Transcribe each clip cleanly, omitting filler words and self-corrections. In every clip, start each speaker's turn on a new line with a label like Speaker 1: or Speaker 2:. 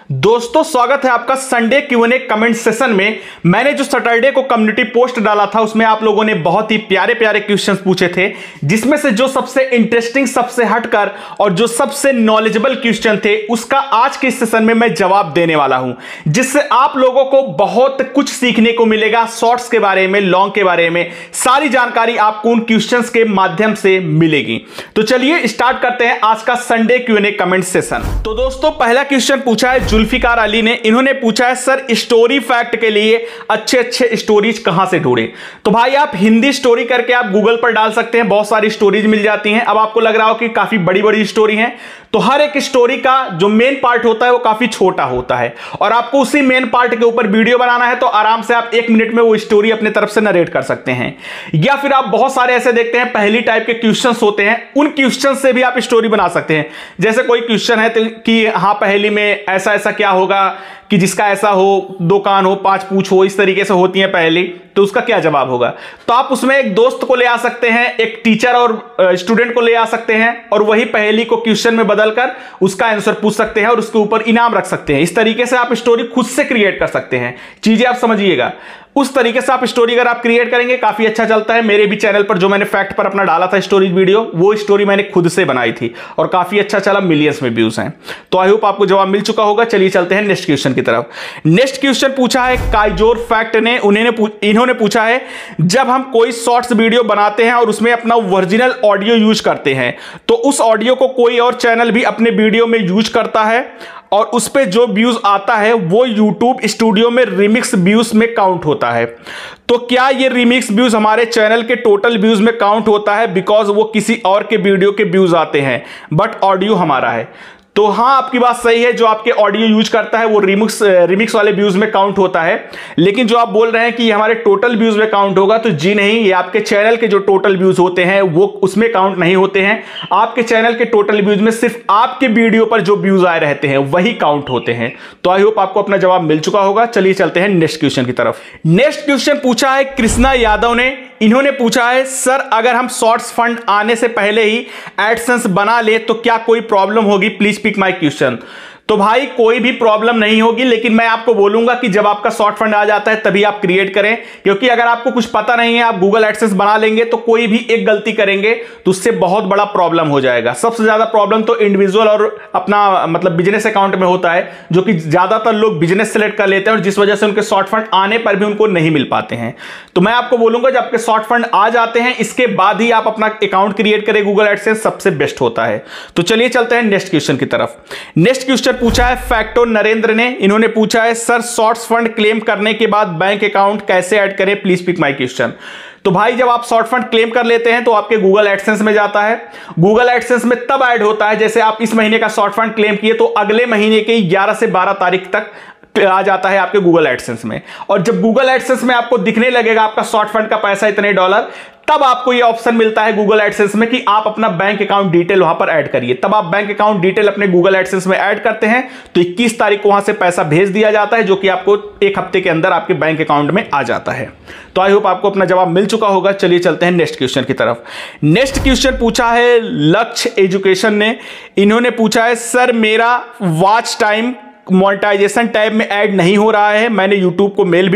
Speaker 1: दोस्तों स्वागत है आपका संडे Q&A कमेंट सेशन में। मैंने जो सैटरडे को कम्युनिटी पोस्ट डाला था उसमें आप लोगों ने बहुत ही प्यारे प्यारे क्वेश्चंस पूछे थे, जिसमें से जो सबसे इंटरेस्टिंग, सबसे हटकर और जो सबसे नॉलेजेबल क्वेश्चन थे उसका आज के सेशन में मैं जवाब देने वाला हूं, जिससे आप लोगों को बहुत कुछ सीखने को मिलेगा। शॉर्ट्स के बारे में, लॉन्ग के बारे में सारी जानकारी आपको उन क्वेश्चंस के माध्यम से मिलेगी। तो चलिए स्टार्ट करते हैं आज का संडे Q&A कमेंट सेशन। तो दोस्तों पहला क्वेश्चन पूछा है जुल्फिकार अली ने। इन्होंने पूछा है सर स्टोरी फैक्ट के लिए अच्छे अच्छे स्टोरीज कहां से ढूंढें। तो भाई आप हिंदी स्टोरी करके आप गूगल पर डाल सकते हैं, बहुत सारी स्टोरीज मिल जाती हैं। अब आपको लग रहा हो कि काफी बड़ी बड़ी स्टोरी हैं, तो हर एक स्टोरी का जो मेन पार्ट होता है वो काफी छोटा होता है और आपको उसी मेन पार्ट के ऊपर वीडियो बनाना है, तो आराम से आप 1 मिनट में वो स्टोरी अपने तरफ से नरेट कर सकते हैं। या फिर आप बहुत सारे ऐसे देखते हैं पहली टाइप के क्वेश्चंस होते हैं, उन क्वेश्चंस से भी आप स्टोरी बना सकते हैं। जैसे कोई क्वेश्चन है तो कि हाँ पहली में ऐसा ऐसा क्या होगा कि जिसका ऐसा हो, 2 कान हो, 5 पूंछ हो, इस तरीके से होती है पहली, तो उसका क्या जवाब होगा। तो आप उसमें एक दोस्त को ले आ सकते हैं, एक टीचर और स्टूडेंट को ले आ सकते हैं और वही पहली को क्वेश्चन में बदलकर उसका आंसर पूछ सकते हैं और उसके ऊपर इनाम रख सकते हैं। इस तरीके से आप स्टोरी खुद से क्रिएट कर सकते हैं। चीजें आप समझिएगा, उस तरीके से आप स्टोरी अगर आप क्रिएट करेंगे काफी अच्छा चलता है। मेरे भी चैनल पर जो मैंने फैक्ट पर अपना डाला था स्टोरीज वीडियो, वो स्टोरी मैंने खुद से बनाई थी और काफी अच्छा चला, मिलियंस में व्यूज हैं। तो आई होप आपको जवाब मिल चुका होगा। चलिए चलते हैं नेक्स्ट क्वेश्चन की तरफ। नेक्स्ट क्वेश्चन पूछा है काइजोर फैक्ट ने। इन्होंने पूछा है जब हम कोई शॉर्ट्स वीडियो बनाते हैं और उसमें अपना ओरिजिनल ऑडियो यूज करते हैं, तो उस ऑडियो को कोई और चैनल भी अपने वीडियो में यूज करता है और उस पे जो व्यूज आता है वो YouTube स्टूडियो में रिमिक्स व्यूज में काउंट होता है। तो क्या ये रिमिक्स व्यूज हमारे चैनल के टोटल व्यूज में काउंट होता है, बिकॉज वो किसी और के वीडियो के व्यूज आते हैं बट ऑडियो हमारा है। तो हाँ आपकी बात सही है, जो आपके ऑडियो यूज करता है वो रिमिक्स वाले व्यूज में काउंट होता है। लेकिन जो आप बोल रहे हैं कि ये हमारे टोटल व्यूज में काउंट होगा, तो जी नहीं, ये आपके चैनल के जो टोटल व्यूज होते हैं वो उसमें काउंट नहीं होते हैं। आपके चैनल के टोटल व्यूज में सिर्फ आपके वीडियो पर जो व्यूज आए रहते हैं वही काउंट होते हैं। तो आई होप आपको अपना जवाब मिल चुका होगा। चलिए चलते हैं नेक्स्ट क्वेश्चन की तरफ। नेक्स्ट क्वेश्चन पूछा है कृष्णा यादव ने। इन्होंने पूछा है सर अगर हम शॉर्ट्स फंड आने से पहले ही एडसेंस बना ले तो क्या कोई प्रॉब्लम होगी, प्लीज पिक माय क्वेश्चन। तो भाई कोई भी प्रॉब्लम नहीं होगी, लेकिन मैं आपको बोलूंगा कि जब आपका शॉर्ट फंड आ जाता है तभी आप क्रिएट करें, क्योंकि अगर आपको कुछ पता नहीं है आप गूगल एडसेंस बना लेंगे तो कोई भी एक गलती करेंगे तो उससे बहुत बड़ा प्रॉब्लम हो जाएगा। सबसे ज्यादा प्रॉब्लम तो इंडिविजुअल और अपना मतलब बिजनेस अकाउंट में होता है, जो कि ज्यादातर लोग बिजनेस सेलेक्ट कर लेते हैं और जिस वजह से उनके शॉर्ट फंड आने पर भी उनको नहीं मिल पाते हैं। तो मैं आपको बोलूंगा जब आपके शॉर्ट फंड आ जाते हैं इसके बाद ही आप अपना अकाउंट क्रिएट करें गूगल एडसेंस, सबसे बेस्ट होता है। तो चलिए चलते हैं नेक्स्ट क्वेश्चन की तरफ। नेक्स्ट क्वेश्चन पूछा है फैक्टो नरेंद्र ने। इन्होंने पूछा है सर शॉर्ट्स फंड क्लेम करने के बाद बैंक अकाउंट कैसे ऐड करें, प्लीज पिक माय क्वेश्चन। तो भाई जब आप शॉर्ट फंड क्लेम कर लेते हैं तो आपके गूगल एडसेंस में जाता है। गूगल एडसेंस में तब ऐड होता है जैसे आप इस महीने का शॉर्ट फंड क्लेम किए तो अगले महीने के 11 से 12 तारीख तक आ जाता है आपके गूगल एडसेंस में। और जब गूगल एडसेंस में आपको दिखने लगेगा आपका शॉर्ट फंड का पैसा इतने डॉलर, तब आपको ये ऑप्शन मिलता है गूगल एडसेंस में कि आप अपना बैंक अकाउंट डिटेल वहां पर ऐड करिए। तब आप बैंक अकाउंट डिटेल अपने गूगल एडसेंस में ऐड करते हैं तो 21 तारीख को वहां से पैसा भेज दिया जाता है, जो कि आपको 1 हफ्ते के अंदर आपके बैंक अकाउंट में आ जाता है। तो आई होप आपको अपना जवाब मिल चुका होगा। चलिए चलते हैं नेक्स्ट क्वेश्चन की तरफ। नेक्स्ट क्वेश्चन पूछा है लक्ष्य एजुकेशन ने। इन्होंने पूछा है सर मेरा वॉच टाइम मोनेटाइजेशन टैब में ऐड नहीं हो रहा है, मैंने यूट्यूब को मेल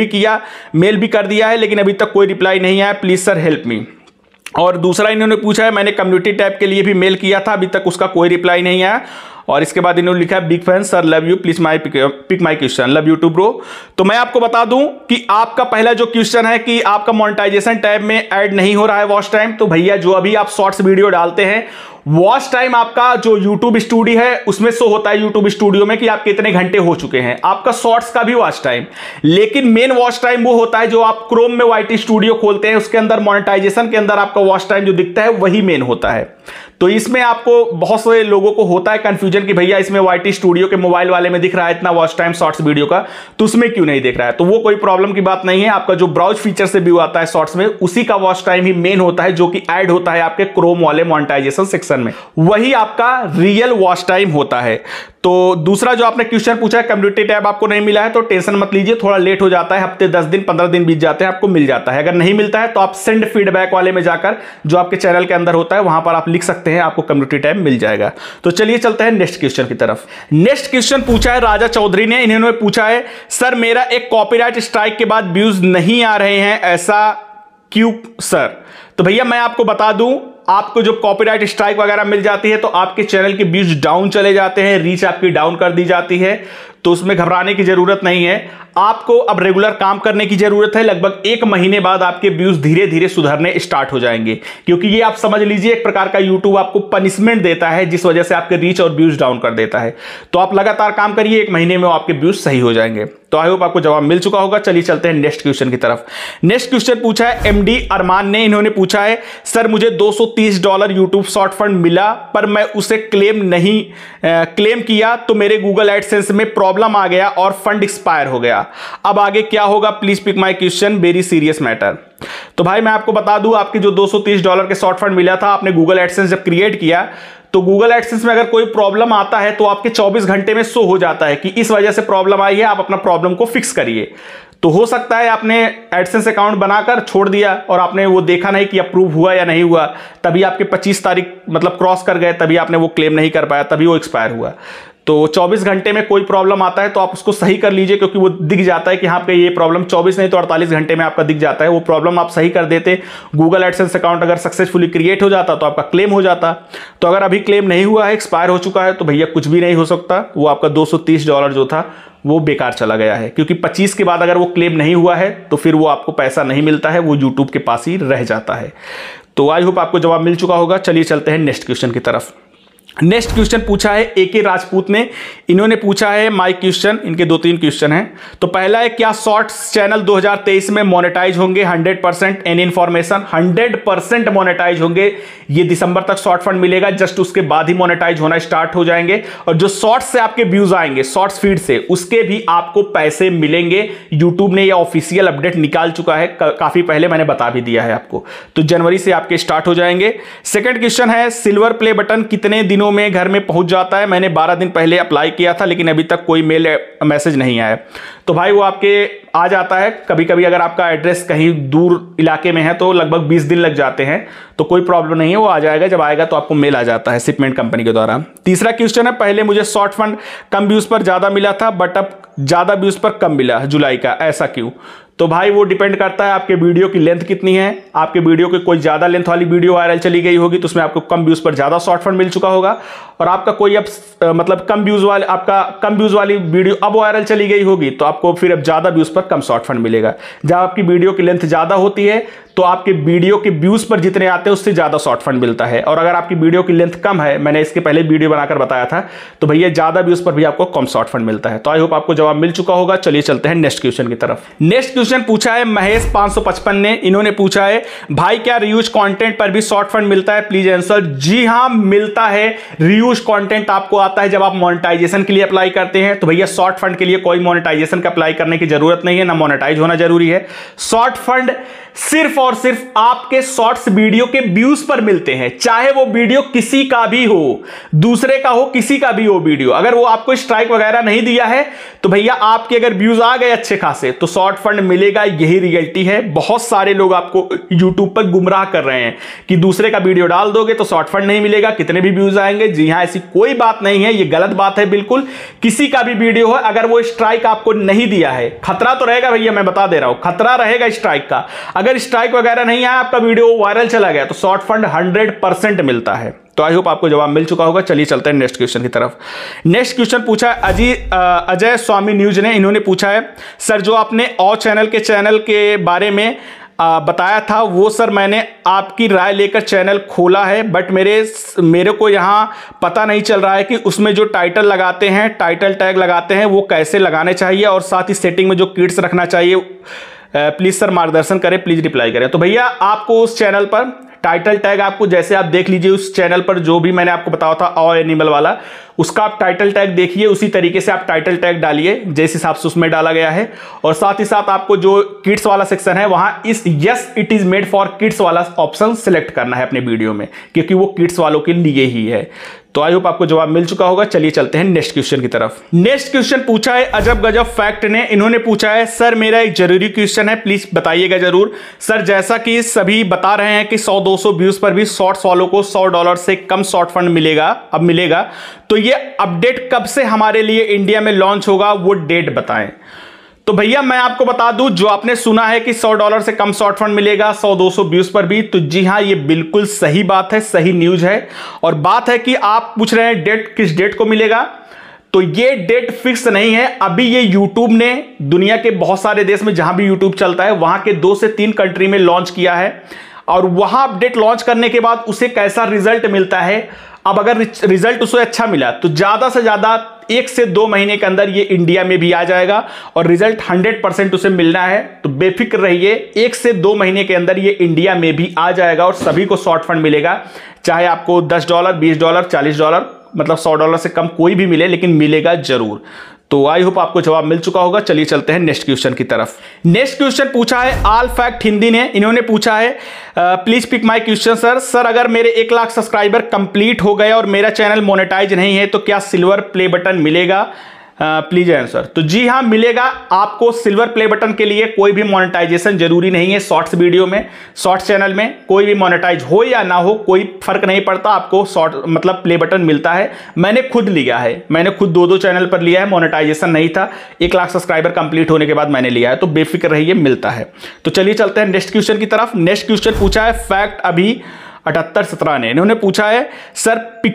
Speaker 1: भी कर दिया है लेकिन अभी तक कोई रिप्लाई नहीं आया, प्लीज सर हेल्प मी। और दूसरा इन्होंने पूछा है मैंने कम्युनिटी टैब के लिए भी मेल किया था, अभी तक उसका कोई रिप्लाई नहीं आया। और इसके बाद इन्होंने लिखा है big fan sir, love you, please pick my question, love you too bro. तो मैं आपको बता दूं कि आपका पहला जो क्वेश्चन है कि आपका मोनेटाइजेशन टैब में ऐड नहीं हो रहा है वॉच टाइम, तो भैया जो अभी आप शॉर्ट्स वीडियो डालते हैं वॉच टाइम आपका जो YouTube स्टूडियो है उसमें शो होता है YouTube स्टूडियो में कि आप कितने घंटे हो चुके हैं, आपका शॉर्ट्स का भी वॉच टाइम। लेकिन मेन वॉच टाइम वो होता है जो आप क्रोम में YT स्टूडियो खोलते हैं, उसके अंदर मोनेटाइजेशन के अंदर आपका वॉच टाइम जो दिखता है वही मेन होता है। तो इसमें आपको बहुत से लोगों को होता है कंफ्यूजन कि भैया इसमें YT स्टूडियो के मोबाइल वाले में दिख रहा है इतना वॉच टाइम शॉर्ट्स वीडियो का, तो उसमें क्यों नहीं दिख रहा है। तो वो कोई प्रॉब्लम की बात नहीं है, आपका जो ब्राउज फीचर से व्यू आता है शॉर्ट्स में उसी का वॉच टाइम ही मेन होता है, जो कि ऐड होता है आपके क्रोम वाले मोनेटाइजेशन सेक्शन में, वही आपका रियल वॉच टाइम होता है। तो दूसरा जो आपने क्वेश्चन पूछा है, कम्युनिटी टैब आपको नहीं मिला है तो टेंशन मत लीजिए, थोड़ा लेट हो जाता है, हफ्ते 10 दिन 15 दिन बीत जाते हैं, आपको मिल जाता है। अगर नहीं मिलता है तो आप सेंड फीडबैक वाले में जाकर जो आपके चैनल के अंदर होता है वहां पर आप लिख सकते हैं, आपको कम्युनिटी टैब मिल जाएगा। तो चलिए चलते हैं नेक्स्ट क्वेश्चन की तरफ। नेक्स्ट क्वेश्चन पूछा है राजा चौधरी ने, इन्होंने पूछा है सर मेरा एक कॉपीराइट स्ट्राइक के बाद व्यूज नहीं आ रहे हैं, ऐसा क्यों सर? तो भैया मैं आपको बता दूं, आपको जो कॉपीराइट स्ट्राइक वगैरह मिल जाती है तो आपके चैनल के व्यूज डाउन चले जाते हैं, रीच आपकी डाउन कर दी जाती है, तो उसमें घबराने की जरूरत नहीं है। आपको अब रेगुलर काम करने की जरूरत है। लगभग 1 महीने बाद आपके व्यूज धीरे धीरे सुधरने स्टार्ट हो जाएंगे, क्योंकि ये आप समझ लीजिए एक प्रकार का यूट्यूब आपको पनिशमेंट देता है, जिस वजह से आपके रीच और व्यूज डाउन कर देता है। तो आप लगातार काम करिए, 1 महीने में आपके व्यूज सही हो जाएंगे। तो आई होप आपको जवाब मिल चुका होगा। चलिए चलते हैं नेक्स्ट क्वेश्चन की तरफ। नेक्स्ट क्वेश्चन पूछा है एमडी अरमान ने, इन्होंने पूछा है सर मुझे $230 यूट्यूब शॉर्ट फंड मिला, पर मैं उसे क्लेम किया तो मेरे गूगल एडसेंस में प्रॉब्लम आ गया और फंड एक्सपायर हो गया, अब आगे क्या होगा? Please pick my question, very serious matter. तो भाई मैं आपको बता दूं, आपके जो $230 के शॉर्ट फंड मिला था, आपने गूगल एडसेंस जब क्रिएट किया तो गूगल एडसेंस में अगर कोई प्रॉब्लम आता है तो आपके 24 घंटे में शो हो जाता है कि इस वजह से प्रॉब्लम आई है, आप अपना प्रॉब्लम को फिक्स करिए। तो हो सकता है आपने एडसेंस अकाउंट बनाकर छोड़ दिया और आपने वो देखा नहीं कि अप्रूव हुआ या नहीं हुआ, तभी आपके 25 तारीख मतलब क्रॉस कर गए, तभी आपने वो क्लेम नहीं कर पाया, तभी वो एक्सपायर हुआ। तो 24 घंटे में कोई प्रॉब्लम आता है तो आप उसको सही कर लीजिए, क्योंकि वो दिख जाता है कि हाँ पे ये प्रॉब्लम 24 नहीं तो 48 घंटे में आपका दिख जाता है। वो प्रॉब्लम आप सही कर देते, गूगल एडसेंस अकाउंट अगर सक्सेसफुली क्रिएट हो जाता तो आपका क्लेम हो जाता। तो अगर अभी क्लेम नहीं हुआ है, एक्सपायर हो चुका है, तो भैया कुछ भी नहीं हो सकता, वो आपका $230 जो था वो बेकार चला गया है, क्योंकि 25 के बाद अगर वो क्लेम नहीं हुआ है तो फिर वो आपको पैसा नहीं मिलता है, वो यूट्यूब के पास ही रह जाता है। तो आई होप आपको जवाब मिल चुका होगा। चलिए चलते हैं नेक्स्ट क्वेश्चन की तरफ। नेक्स्ट क्वेश्चन पूछा है एके राजपूत ने, इन्होंने पूछा है माय क्वेश्चन, इनके 2-3 क्वेश्चन हैं। तो पहला है क्या शॉर्ट्स चैनल 2023 में मोनेटाइज होंगे? 100% एनी इंफॉर्मेशन 100% मोनेटाइज होंगे। ये दिसंबर तक शॉर्ट फंड मिलेगा, जस्ट उसके बाद ही मोनेटाइज होना स्टार्ट हो जाएंगे। और जो शॉर्ट्स से आपके व्यूज आएंगे शॉर्ट्स फीड से, उसके भी आपको पैसे मिलेंगे। यूट्यूब ने यह ऑफिशियल अपडेट निकाल चुका है, काफी पहले मैंने बता भी दिया है आपको। तो जनवरी से आपके स्टार्ट हो जाएंगे। सेकंड क्वेश्चन है सिल्वर प्ले बटन कितने दिनों में घर में पहुंच जाता है? मैंने 12 दिन पहले अप्लाई किया था, लेकिन अभी तक कोई मेल मैसेज नहीं आया। तो भाई वो आपके आ जाता है, कभी कभी अगर आपका एड्रेस कहीं दूर इलाके में है तो लगभग 20 दिन लग जाते हैं, तो कोई प्रॉब्लम नहीं है, वो आ जाएगा। जब आएगा तो आपको मेल आ जाता है शिपमेंट कंपनी के द्वारा। तीसरा क्वेश्चन है पहले मुझे शॉर्ट फंड कम व्यूज पर ज्यादा मिला था, बट अब ज्यादा व्यूज पर कम मिला जुलाई का, ऐसा क्यों? तो भाई वो डिपेंड करता है आपके वीडियो की लेंथ कितनी है। आपके वीडियो की कोई ज्यादा लेंथ वाली वीडियो वायरल चली गई होगी तो उसमें आपको कम व्यूज पर ज्यादा शॉर्ट फंड मिल चुका होगा, और आपका कोई अब मतलब कम व्यूज वाली वीडियो अब वायरल चली गई होगी तो आपको फिर अब ज्यादा व्यूज पर कम शॉर्ट फंड मिलेगा। जब आपकी वीडियो की लेंथ ज्यादा होती है तो आपके वीडियो के व्यूज पर जितने आते हैं उससे ज्यादा शॉर्ट फंड मिलता है, और अगर आपकी वीडियो की लेंथ कम है, मैंने इसके पहले वीडियो बनाकर बताया था, तो भैया ज्यादा व्यूज पर भी आपको कम शॉर्ट फंड मिलता है। तो आई होप आपको जवाब मिल चुका होगा। चलिए चलते हैं नेक्स्ट क्वेश्चन की तरफ। नेक्स्ट क्वेश्चन पूछा है महेश 555 ने, इन्होंने पूछा है भाई क्या रियूज कंटेंट पर भी शॉर्ट फंड मिलता है? Please answer. जी हां मिलता है। रियूज कंटेंट आपको आता है जब आप मोनेटाइजेशन के लिए अप्लाई करते हैं, तो भैया शॉर्ट फंड के लिए कोई मोनेटाइजेशन का अप्लाई करने की जरूरत नहीं है, ना मोनेटाइज होना जरूरी है। शॉर्ट फंड सिर्फ और सिर्फ आपके शॉर्ट्स वीडियो के व्यूज पर मिलते हैं, चाहे वो वीडियो किसी का भी हो, दूसरे का हो, किसी का भी हो वीडियो। अगर वो आपको स्ट्राइक वगैरह नहीं दिया है तो भैया आपके अगर व्यूज आ गए अच्छे खासे तो शॉर्ट फंड मिलेगा, यही रियलिटी है। बहुत सारे लोग आपको यूट्यूब पर गुमराह कर रहे हैं कि दूसरे का वीडियो डाल दोगे तो शॉर्ट फंड नहीं मिलेगा, कितने भी व्यूज आएंगे। जी हां, ऐसी कोई बात नहीं है, ये गलत बात है बिल्कुल। किसी का भी वीडियो है, अगर वो स्ट्राइक आपको नहीं दिया है, खतरा तो रहेगा भैया, मैं बता दे रहा हूं, खतरा रहेगा स्ट्राइक का। अगर स्ट्राइक वगैरह नहीं आया, आपका वीडियो वायरल चला गया, तो शॉर्ट फंड 100% मिलता है। तो आई होप आपको जवाब मिल चुका होगा। चलिए चलते हैं नेक्स्ट क्वेश्चन की तरफ। नेक्स्ट क्वेश्चन पूछा है अजय स्वामी न्यूज ने, इन्होंने पूछा है सर जो आपने और चैनल के बारे में बताया था वो सर मैंने आपकी राय लेकर चैनल खोला है, बट मेरे को यहाँ पता नहीं चल रहा है कि उसमें जो टाइटल लगाते हैं, टाइटल टैग लगाते हैं, वो कैसे लगाने चाहिए, और साथ ही सेटिंग में जो किड्स रखना चाहिए, प्लीज सर मार्गदर्शन करें, प्लीज रिप्लाई करें। तो भैया आपको उस चैनल पर टाइटल टैग आपको जैसे आप देख लीजिए, उस चैनल पर जो भी मैंने आपको बताया था ऑल एनिमल वाला, उसका आप टाइटल टैग देखिए, उसी तरीके से आप टाइटल टैग डालिए जिस हिसाब से उसमें डाला गया है। और साथ ही साथ आपको जो किड्स वाला सेक्शन है वहां इस yes it is made for kids वाला ऑप्शन सिलेक्ट करना है अपने वीडियो में, क्योंकि वो किड्स वालों के लिए ही है। तो आई होप आपको जवाब मिल चुका होगा। चलिए चलते हैं नेक्स्ट क्वेश्चन की तरफ। नेक्स्ट क्वेश्चन पूछा है अजब गजब फैक्ट ने। इन्होंने पूछा है सर मेरा एक जरूरी क्वेश्चन है, प्लीज बताइएगा जरूर। सर जैसा कि सभी बता रहे हैं कि 100-200 व्यूज पर भी शॉर्ट्स वालों को $100 से कम शॉर्ट फंड मिलेगा, अब मिलेगा, तो ये अपडेट कब से हमारे लिए इंडिया में लॉन्च होगा, वो डेट बताएं। तो भैया मैं आपको बता दूं, जो आपने सुना है कि $100 से कम शॉर्ट फंड मिलेगा 100-200 व्यूज पर भी, तो जी हां ये बिल्कुल सही बात है, सही न्यूज है। और बात है कि आप पूछ रहे हैं डेट किस डेट को मिलेगा, तो ये डेट फिक्स नहीं है। अभी ये YouTube ने दुनिया के बहुत सारे देश में जहां भी YouTube चलता है वहां के 2 से 3 कंट्री में लॉन्च किया है, और वहां अपडेट लॉन्च करने के बाद उसे कैसा रिजल्ट मिलता है, अब अगर रिजल्ट उसे अच्छा मिला तो ज्यादा से ज्यादा 1 से 2 महीने के अंदर ये इंडिया में भी आ जाएगा, और रिजल्ट 100% उसे मिलना है। तो बेफिक्र रहिए, 1 से 2 महीने के अंदर ये इंडिया में भी आ जाएगा और सभी को शॉर्ट फंड मिलेगा, चाहे आपको $10, $20, $40, मतलब $100 से कम कोई भी मिले, लेकिन मिलेगा जरूर। तो आई होप आपको जवाब मिल चुका होगा। चलिए चलते हैं नेक्स्ट क्वेश्चन की तरफ। नेक्स्ट क्वेश्चन पूछा है ऑल फैक्ट हिंदी ने। इन्होंने पूछा है please pick my question sir. Sir अगर मेरे 1 लाख सब्सक्राइबर कंप्लीट हो गए और मेरा चैनल मोनेटाइज नहीं है तो क्या सिल्वर प्ले बटन मिलेगा? Please answer. तो जी हाँ मिलेगा आपको। सिल्वर प्ले बटन के लिए कोई भी मोनेटाइजेशन जरूरी नहीं है। शॉर्ट्स वीडियो में, शॉर्ट्स चैनल में कोई भी मोनेटाइज हो या ना हो कोई फर्क नहीं पड़ता, आपको शॉर्ट मतलब प्ले बटन मिलता है। मैंने खुद लिया है, मैंने खुद 2-2 चैनल पर लिया है, मोनेटाइजेशन नहीं था, 1 लाख सब्सक्राइबर कंप्लीट होने के बाद मैंने लिया है, तो बेफिक्र रहिए मिलता है। तो चलिए चलते हैं नेक्स्ट क्वेश्चन की तरफ। नेक्स्ट क्वेश्चन पूछा है फैक्ट अभी 78-17 ने। इन्होंने पूछा है सर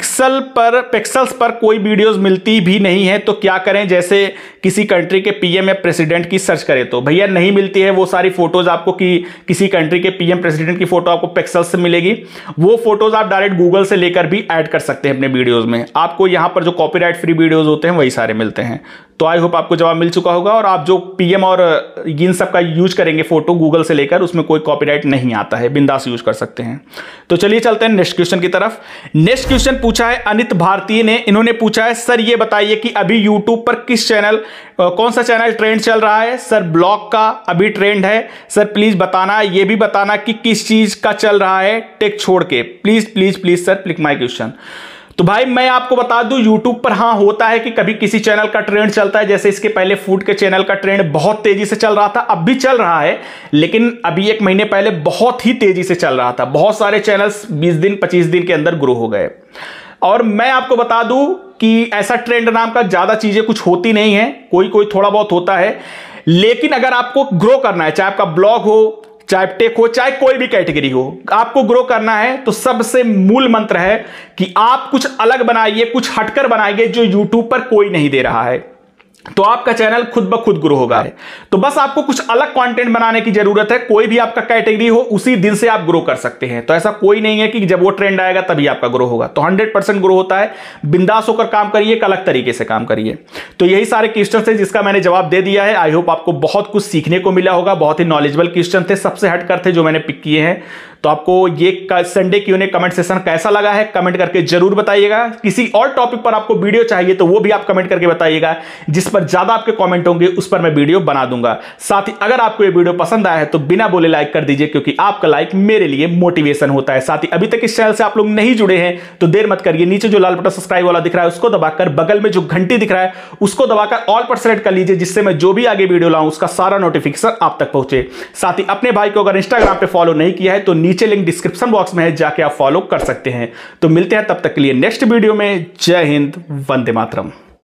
Speaker 1: पिक्सल्स पर कोई वीडियोस मिलती भी नहीं है तो क्या करें, जैसे किसी कंट्री के पीएम या प्रेसिडेंट की सर्च करें तो? भैया नहीं मिलती है वो सारी फोटोज आपको, कि किसी कंट्री के पीएम प्रेसिडेंट की फोटो आपको पिक्सल्स से मिलेगी। वो फोटोज आप डायरेक्ट गूगल से लेकर भी ऐड कर सकते हैं अपने वीडियोज में। आपको यहां पर जो कॉपीराइट फ्री वीडियोज होते हैं वही सारे मिलते हैं। तो आई होप आपको जवाब मिल चुका होगा। और आप जो पीएम और इन सब का यूज करेंगे फोटो गूगल से लेकर, उसमें कोई कॉपीराइट नहीं आता है, बिंदास यूज कर सकते हैं। तो चलिए चलते हैं नेक्स्ट क्वेश्चन की तरफ। नेक्स्ट क्वेश्चन पूछा है अनित भारतीय ने। इन्होंने पूछा है सर ये बताइए कि अभी यूट्यूब पर किस चैनल, कौन सा चैनल ट्रेंड चल रहा है? सर ब्लॉग का अभी ट्रेंड है। सर प्लीज बताना, ये भी बताना कि किस चीज का चल रहा है टेक छोड़ के। Please please please sir click my question. तो भाई मैं आपको बता दूं YouTube पर हाँ होता है कि कभी किसी चैनल का ट्रेंड चलता है, जैसे इसके पहले फूड के चैनल का ट्रेंड बहुत तेजी से चल रहा था, अब भी चल रहा है, लेकिन अभी 1 महीने पहले बहुत ही तेजी से चल रहा था। बहुत सारे चैनल्स 20 दिन 25 दिन के अंदर ग्रो हो गए। और मैं आपको बता दूं कि ऐसा ट्रेंड नाम का ज्यादा चीजें कुछ होती नहीं है, कोई कोई थोड़ा बहुत होता है, लेकिन अगर आपको ग्रो करना है, चाहे आपका ब्लॉग हो, चाहे टेक हो, चाहे कोई भी कैटेगरी हो, आपको ग्रो करना है तो सबसे मूल मंत्र है कि आप कुछ अलग बनाइए, कुछ हटकर बनाइए जो YouTube पर कोई नहीं दे रहा है, तो आपका चैनल खुद ब खुद ग्रो होगा। तो बस आपको कुछ अलग कंटेंट बनाने की जरूरत है। कोई भी आपका कैटेगरी हो उसी दिन से आप ग्रो कर सकते हैं। तो ऐसा कोई नहीं है कि जब वो ट्रेंड आएगा तभी आपका ग्रो होगा। तो 100% ग्रो होता है। बिंदास होकर काम करिए, एक अलग तरीके से काम करिए। तो यही सारे क्वेश्चन थे जिसका मैंने जवाब दे दिया है। आई होप आपको बहुत कुछ सीखने को मिला होगा। बहुत ही नॉलेजेबल क्वेश्चन थे, सबसे हटकर थे जो मैंने पिक किए हैं। तो आपको ये संडे Q&A कमेंट सेशन कैसा लगा है कमेंट करके जरूर बताइएगा। किसी और टॉपिक पर आपको वीडियो चाहिए तो वो भी आप कमेंट करके बताइएगा, जिस पर ज्यादा आपके कमेंट होंगे उस पर मैं वीडियो बना दूंगा। साथ ही अगर आपको ये वीडियो पसंद आया है तो बिना बोले लाइक कर दीजिए, क्योंकि आपका लाइक मेरे लिए मोटिवेशन होता है। साथ ही अभी तक इस चैनल से आप लोग नहीं जुड़े हैं तो देर मत करिए, नीचे जो लाल बटन सब्सक्राइब वाला दिख रहा है उसको दबाकर, बगल में जो घंटी दिख रहा है उसको दबाकर ऑल पर सेलेक्ट कर लीजिए, जिससे मैं जो भी आगे वीडियो लाऊं उसका सारा नोटिफिकेशन आप तक पहुंचे। साथ ही अपने भाई को अगर इंस्टाग्राम पे फॉलो नहीं किया है तो नीचे लिंक डिस्क्रिप्शन बॉक्स में है, जाके आप फॉलो कर सकते हैं। तो मिलते हैं तब तक के लिए नेक्स्ट वीडियो में। जय हिंद, वंदे मातरम।